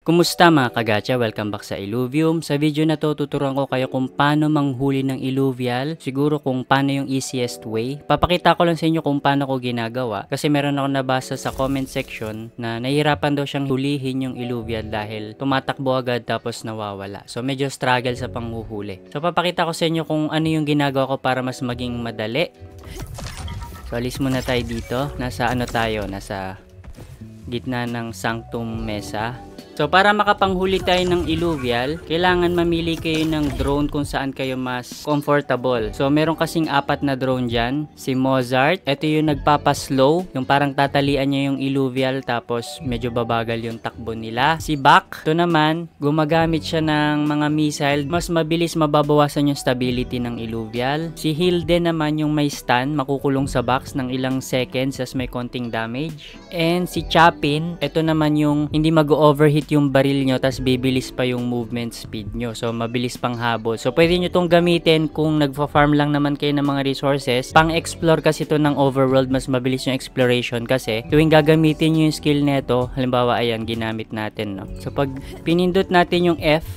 Kumusta mga kagacha? Welcome back sa Illuvium. Sa video na to, tuturuan ko kayo kung paano manghuli ng Illuvial. Siguro kung paano yung easiest way. Papakita ko lang sa inyo kung paano ko ginagawa. Kasi meron ako nabasa sa comment section na nahihirapan daw siyang hulihin yung Illuvial dahil tumatakbo agad tapos nawawala. So medyo struggle sa panghuhuli. So papakita ko sa inyo kung ano yung ginagawa ko para mas maging madali. So alis muna tayo dito. Nasa ano tayo? Nasa gitna ng Sanctum Mesa. So para makapanghuli tayo ng Illuvial, kailangan mamili kayo ng drone kung saan kayo mas comfortable. So meron kasing 4 na drone dyan. Si Mozart, ito yung nagpapaslow, yung parang tatalian niya yung Illuvial tapos medyo babagal yung takbo nila. Si Bak, ito naman, gumagamit siya ng mga missile, mas mabilis mababawasan yung stability ng Illuvial. Si Hilde naman yung may stun, makukulong sa box ng ilang seconds as may konting damage. And si Chapin, ito naman yung hindi mag-overheat yung baril nyo tas bibilis pa yung movement speed nyo. So mabilis pang habol. So pwede nyo tong gamitin kung nagfa-farm lang naman kayo ng mga resources. Pang-explore kasi to ng overworld, mas mabilis yung exploration kasi tuwing gagamitin nyo yung skill neto, halimbawa ayan, ginamit natin, no? So pag pinindot natin yung F,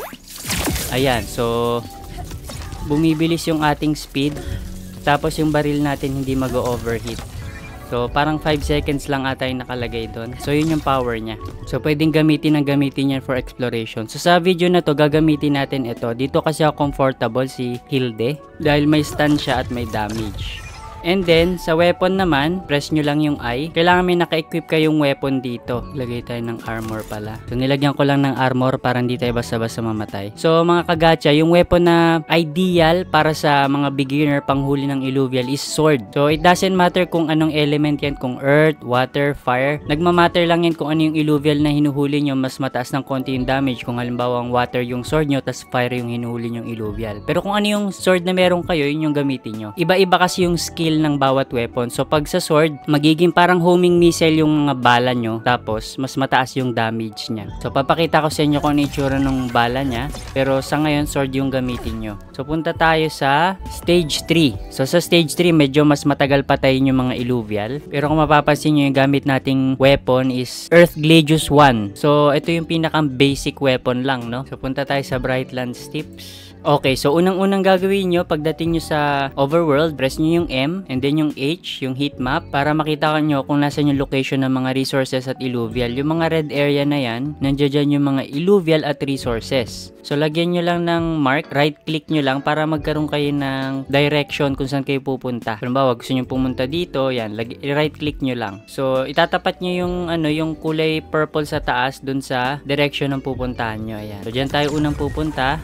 ayan, so bumibilis yung ating speed tapos yung baril natin hindi mag-overheat. So, parang 5 seconds lang ata yung nakalagay doon. So, yun yung power niya. So, pwedeng gamitin yan for exploration. So, sa video na to, gagamitin natin ito. Dito kasi ako comfortable si Hilde dahil may stun siya at may damage. And then, sa weapon naman, press nyo lang yung I. Kailangan may naka-equip kayong weapon dito. Lagay tayo ng armor pala. So, nilagyan ko lang ng armor para hindi tayo basta-basta mamatay. So, mga kagacha, yung weapon na ideal para sa mga beginner panghuli ng Illuvial is sword. So, it doesn't matter kung anong element yan, kung earth, water, fire. Nagmamatter lang yan kung ano yung Illuvial na hinuhuli nyo, mas mataas ng konti yung damage. Kung halimbawa ang water yung sword nyo, tas fire yung hinuhuli nyong Illuvial. Pero kung ano yung sword na meron kayo, yun yung gamitin nyo. Iba-iba kasi yung skill ng bawat weapon. So pag sa sword, magiging parang homing missile yung mga bala nyo, tapos mas mataas yung damage niya. So papakita ko sa inyo kung ano itsura ng bala niya, pero sa ngayon sword yung gamitin nyo. So punta tayo sa stage 3. So sa stage 3 medyo mas matagal patayin yung mga Illuvial, pero kung mapapansin nyo yung gamit nating weapon is Earth Gladius 1. So ito yung pinakang basic weapon lang, no? So punta tayo sa Brightlands Tips. Okay, so unang-unang gagawin nyo pagdating nyo sa overworld, press nyo yung M and then yung H, yung heat map, para makita nyo kung nasan yung location ng mga resources at Illuvial. Yung mga red area na yan, nandiyan dyan yung mga Illuvial at resources. So lagyan nyo lang ng mark, right click nyo lang para magkaroon kayo ng direction kung saan kayo pupunta. Halimbawa, gusto nyo pumunta dito, yan, right click nyo lang. So itatapat nyo yung yung kulay purple sa taas dun sa direction ng pupuntahan nyo. Ayan. So dyan tayo unang pupunta.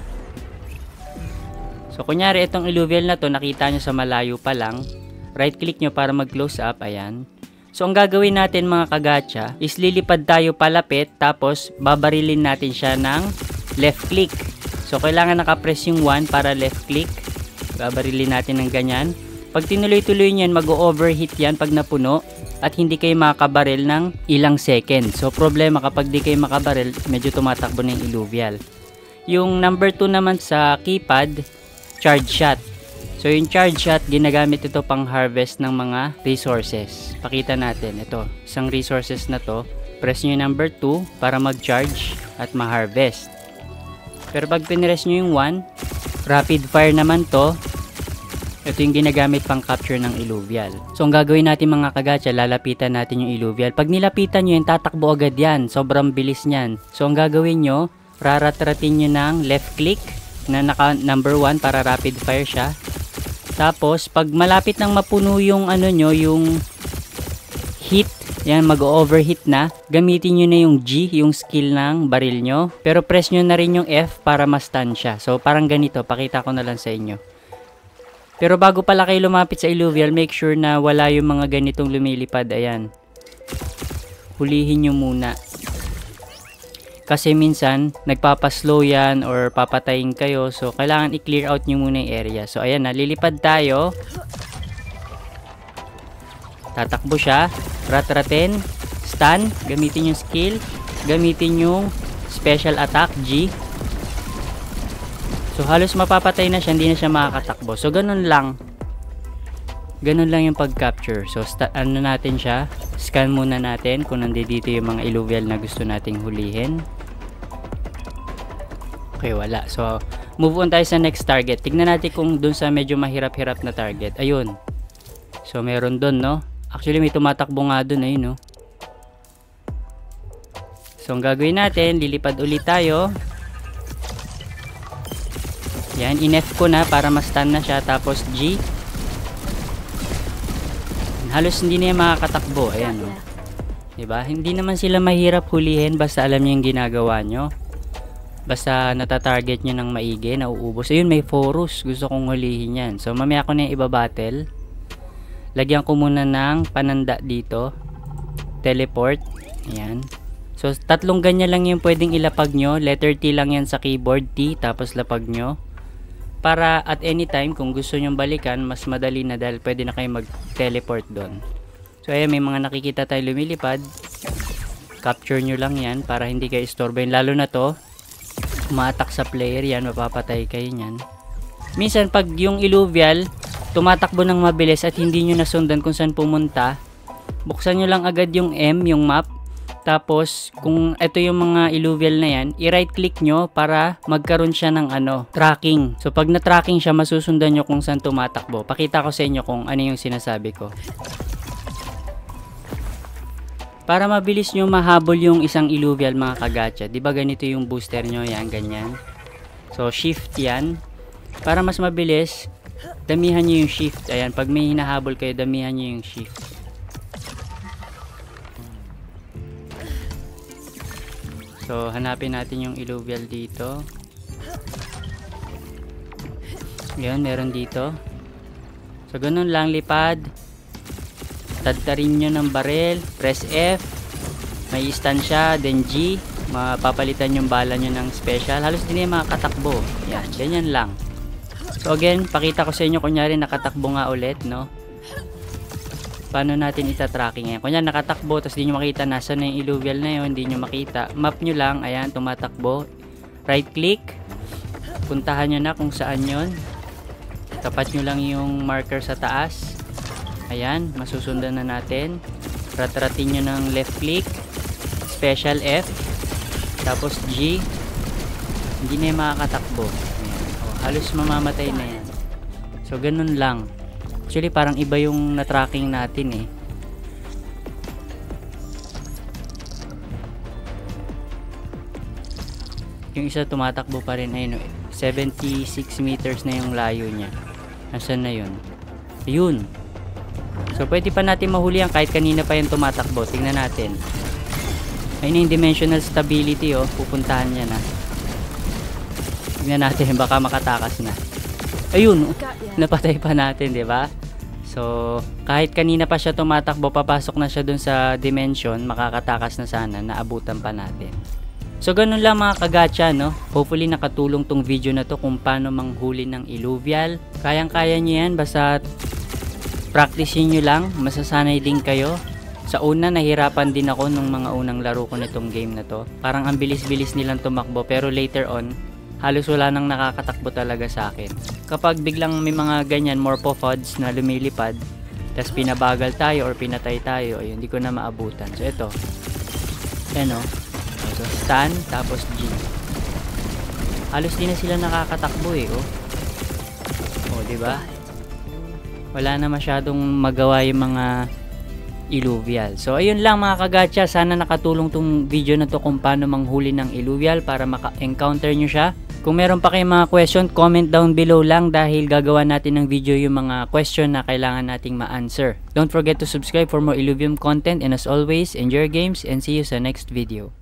So, kunyari, itong Illuvial na to, nakita nyo sa malayo pa lang. Right click nyo para mag-close up. Ayan. So, ang gagawin natin mga kagacha is lilipad tayo palapit, tapos babarilin natin siya ng left click. So, kailangan nakapress yung 1 para left click. Babarilin natin ng ganyan. Pag tinuloy-tuloy nyan, mag-overheat yan pag napuno at hindi kayo makabaril ng ilang seconds. So, problema kapag di kayo makabaril, medyo tumatakbo na yung Illuvial. Yung number 2 naman sa keypad, charge shot. So yung charge shot, ginagamit ito pang harvest ng mga resources. Pakita natin. Ito, isang resources na to. Press nyo yung number 2 para mag-charge at ma-harvest. Pero pag pinress nyo yung 1, rapid fire naman to. Ito yung ginagamit pang capture ng Illuvial. So ang gagawin natin mga kagacha, lalapitan natin yung Illuvial. Pag nilapitan nyo yun, tatakbo agad yan. Sobrang bilis nyan. So ang gagawin nyo, raratratin nyo ng left click na naka number 1 para rapid fire siya. Tapos pag malapit nang mapuno yung yung heat, yan, mag-overheat na, gamitin nyo na yung G, yung skill ng baril nyo, pero press nyo na rin yung F para ma-stun siya. So parang ganito, pakita ko na lang sa inyo. Pero bago pala kayo lumapit sa Illuvial, make sure na wala yung mga ganitong lumilipad. Ayan, hulihin nyo muna. Kasi minsan, nagpapaslow yan or papatayin kayo. So, kailangan i-clear out nyo muna yung area. So, ayan, nalilipad tayo. Tatakbo siya. Ratratin. Stun. Gamitin yung skill. Gamitin yung special attack, G. So, halos mapapatay na siya. Hindi na siya makakatakbo. So, ganun lang. Ganun lang yung pag-capture. So, natin siya. Scan muna natin kung nandito yung mga Illuvial na gusto nating hulihin. Okay, wala. So, move on tayo sa next target. Tignan natin kung dun sa medyo mahirap-hirap na target. Ayun. So, meron dun, no? Actually, may tumatakbo nga dun, ayun, no? So, ang gagawin natin, lilipad ulit tayo. Yan, in-F ko na para ma-stun na siya. Tapos, G. Halos hindi na yan makakatakbo. Ayan, no? Diba? Hindi naman sila mahirap hulihin basta alam niyo yung ginagawa nyo. Basta natatarget nyo ng maigi, nauubos. Ayun, may Forus. Gusto kong hulihin yan. So, mamaya ko na yung iba-battle. Lagyan ko muna ng pananda dito. Teleport. Ayan. So, tatlong ganyan lang yung pwedeng ilapag nyo. Letter T lang yan sa keyboard. T, tapos lapag nyo. Para at any time, kung gusto nyong balikan, mas madali na dahil pwede na kayo mag-teleport doon. So, ayan, may mga nakikita tayo lumilipad. Capture nyo lang yan para hindi kayo istorbahin. Lalo na to, umatak sa player yan, mapapatay kayo nyan. Minsan pag yung illuvial tumatakbo ng mabilis at hindi nyo nasundan kung saan pumunta, buksan nyo lang agad yung M, yung map. Tapos kung ito yung mga illuvial na yan, i-right click nyo para magkaroon siya ng tracking. So pag na-tracking siya, masusundan nyo kung saan tumatakbo. Pakita ko sa inyo kung ano yung sinasabi ko. Para mabilis nyo mahabol yung isang illuvial mga kagacha. Diba ganito yung booster nyo? Yan, ganyan. So, shift yan. Para mas mabilis, damihan nyo yung shift. Ayan, pag may hinahabol kayo, damihan nyo yung shift. So, hanapin natin yung illuvial dito. Yan, meron dito. So, ganun lang, lipad. Tadtarin nyo ng barrel, press F, may stun siya, then G, mapapalitan yung bala nyo ng special. Halos din yung makakatakbo. Yan, ganyan lang. So again, pakita ko sa inyo, kunyari nakatakbo nga ulit, no? Paano natin ita-tracking yan? Kunyari nakatakbo, tapos di nyo makita nasa na yung illuvial na yun, di nyo makita. Map nyo lang, ayan, tumatakbo. Right click, puntahan nyo na kung saan yun. Tapat nyo lang yung marker sa taas. Ayan, masusundan na natin. Ratratin nyo ng left click, special F, tapos G. Hindi na yung makakatakbo. Ayan. O, halos mamamatay na yan. So, ganun lang. Actually, parang iba yung na-tracking natin eh. Yung isa tumatakbo pa rin. Ayun, 76 meters na yung layo niya. Nasaan na yun? Ayun. So, pwede pa natin mahuli yan kahit kanina pa yung tumatakbo. Tingnan natin. Ayun yung dimensional stability, oh. Pupuntahan niya na. Tingnan natin, baka makatakas na. Ayun, napatay pa natin, di ba? So, kahit kanina pa siya tumatakbo, papasok na siya dun sa dimension, makakatakas na sana, naabutan pa natin. So, ganun lang mga kagacha, no? Hopefully, nakatulong tong video na to kung paano manghuli ng illuvial. Kayang-kaya nyo yan, basta practicein nyo lang, masasanay din kayo. Sa una, nahirapan din ako nung mga unang laro ko nitong game na to. Parang ang bilis-bilis nilang tumakbo, pero later on, halos wala nang nakakatakbo talaga sa akin. Kapag biglang may mga ganyan, morphopods na lumilipad, tas pinabagal tayo or pinatay tayo, ayun, hindi ko na maabutan. So, ito. Ayan, o. So, stun, tapos G. Halos di na sila nakakatakbo eh, oh. O, diba? Wala na masyadong magawa yung mga illuvial. So, ayun lang mga kagacha. Sana nakatulong tong video na to kung paano manghuli ng illuvial para maka-encounter nyo siya. Kung meron pa kayong mga question, comment down below lang dahil gagawa natin ng video yung mga question na kailangan nating ma-answer. Don't forget to subscribe for more Illuvium content and as always, enjoy your games and see you sa next video.